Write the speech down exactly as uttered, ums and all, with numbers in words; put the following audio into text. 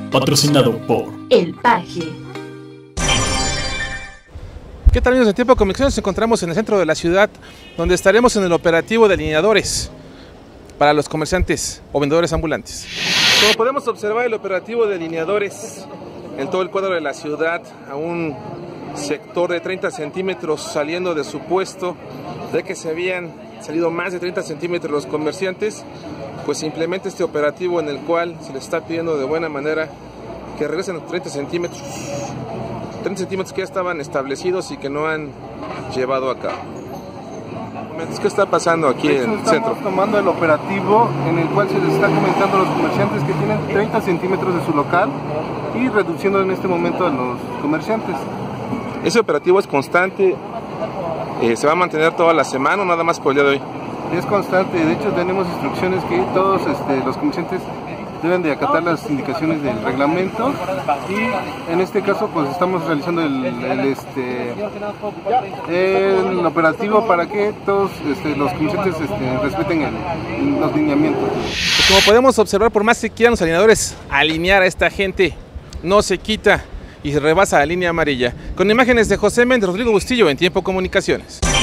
Patrocinado por El Paje. ¿Qué tal, amigos de Tiempo de Comunicación? Nos encontramos en el centro de la ciudad, donde estaremos en el operativo de alineadores para los comerciantes o vendedores ambulantes. Como podemos observar, el operativo de alineadores en todo el cuadro de la ciudad, a un sector de treinta centímetros saliendo de su puesto, ya que se habían salido más de treinta centímetros los comerciantes, pues simplemente este operativo en el cual se les está pidiendo de buena manera que regresen los treinta centímetros, treinta centímetros que ya estaban establecidos y que no han llevado a cabo. ¿Qué está pasando aquí en el centro? Estamos tomando el operativo en el cual se les está comentando a los comerciantes que tienen treinta centímetros de su local y reduciendo en este momento a los comerciantes. ¿Ese operativo es constante? Eh, ¿Se va a mantener toda la semana o nada más por el día de hoy? Es constante, de hecho tenemos instrucciones que todos este, los comerciantes deben de acatar las indicaciones del reglamento y en este caso pues estamos realizando el, el, este, el operativo para que todos este, los comerciantes este, respeten el, los lineamientos. Pues como podemos observar, por más que quieran los alineadores alinear a esta gente, no se quita y se rebasa la línea amarilla. Con imágenes de José Méndez, Rodrigo Bustillo en Tiempo Comunicaciones.